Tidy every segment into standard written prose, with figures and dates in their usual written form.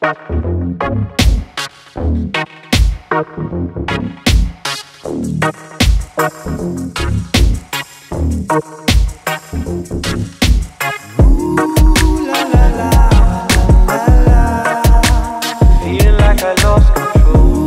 Feeling like I lost control.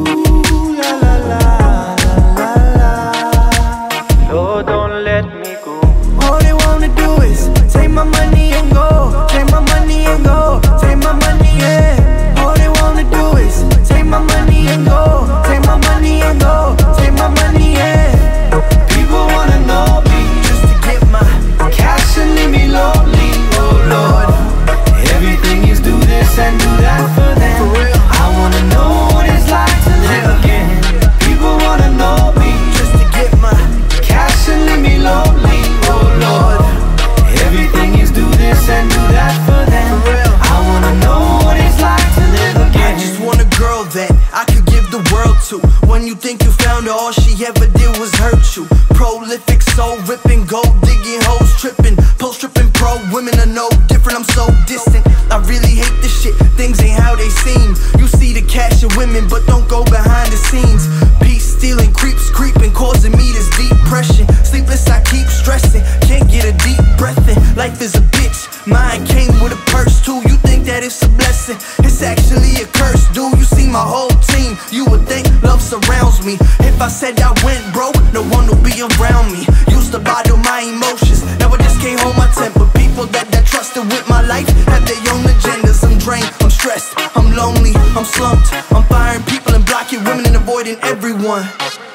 Lord, don't let me go. All they wanna do is take my money and go. Take my money and go. Take my money, yeah. All they wanna do is take my money and go. Take my money and go. Take my money, yeah. People wanna know me just to get my cash and leave me lonely. Oh Lord, everything is do this and do that for them. For real, I wanna know what it's like to live again. People wanna know me just to get my cash and leave me lonely. Oh Lord, everything is do this and do that for them. For real, I wanna know what it's like to live again. I just want a girl that I could give the world to. When you think you found her, all she ever did was hurt you. Prolific, soul ripping, gold digging, hoes tripping, post tripping, pro women are no different. I'm so distant. I really hate this shit. Things ain't how they seem. You see the cash of women, but don't go behind the scenes. Peace stealing, creeps creeping, causing me this depression. Sleepless, I keep stressing. Can't get a deep breath in. Life is a bitch. Mine came with a purse too. You think that it's a blessing? It's actually a curse, dude. You see my whole team. You would think love surrounds me. If I said I went broke, no one would be around me. Used to bottle my emotions, now I just can't hold my temper. People that trusted with my life have their own agendas. I'm drained, I'm stressed, I'm lonely, I'm slumped. I'm firing people and blocking women and avoiding everyone.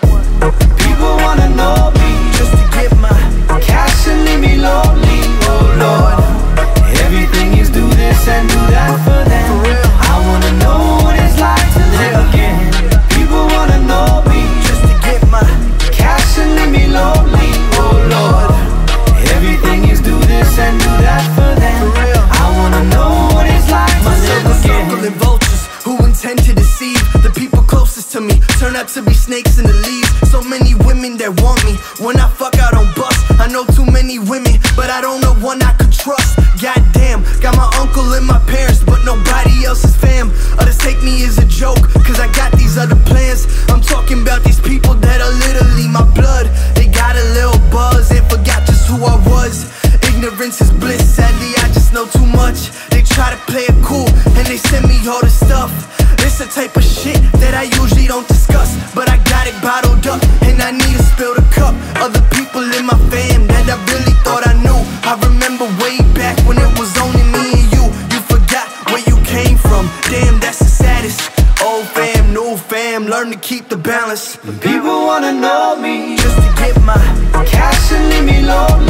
People wanna know me just to get my cash and leave me lonely. Oh Lord, everything is do this and do that for them. For real, I wanna know what it's like to live again. People wanna know me just to get my cash and leave me lonely. Oh Lord, everything is do this and do that for them. For real, I wanna know what it's like to live again. Circling vultures who intend to deceive the people closest to me turn out to be snakes in the leaves. So many women that want me. When I fuck, I don't bust. I know too many women, but I don't know one I could trust. Goddamn, got my uncle and my parents, but nobody else's fam. Others take me as a joke, cause I got these other plans. I'm talking about these people that are literally my blood. They got a little buzz and forgot just who I was. Ignorance is bliss, sadly I just know too much. They try to play it cool and they send me all the stuff. It's the type of shit that I usually don't discuss, but I got it bottled up and I need to spill the cup. Other people in my fam that I really thought I knew. I remember way back when it was only me and you. You forgot where you came from. Damn, that's the saddest. Old fam, new fam, learn to keep the balance. People wanna know me just to get my cash and leave me lonely.